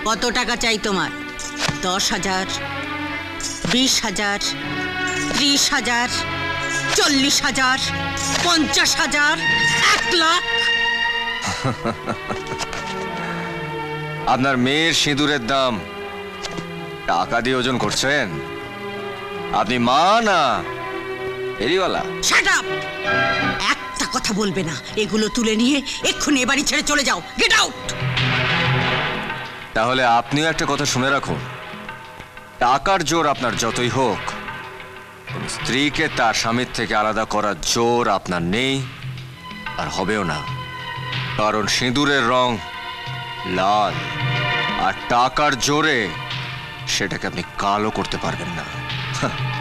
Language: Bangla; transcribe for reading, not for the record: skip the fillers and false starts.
কত টাকা চাই তোমার? 10,000, 20,000, 30,000, 40,000, 50,000, 1 লাখ? আপনার মেয়ের সিঁদুরের দাম টাকা দিয়ে ওজন করছেন? আপনি মা না ফেরিওয়ালা? Shut up! একটা কথা বলবে না। এগুলো তুলে নিয়ে এক্ষুনি এ বাড়ি ছেড়ে চলে যাও। Get out! তাহলে আপনিও একটা কথা শুনে রাখুন, টাকার জোর আপনার যতই হোক, স্ত্রীকে তার স্বামীর থেকে আলাদা করার জোর আপনার নেই আর হবেও না। কারণ সিঁদুরের রং লাল, আর টাকার জোরে সেটাকে আপনি কালো করতে পারবেন না।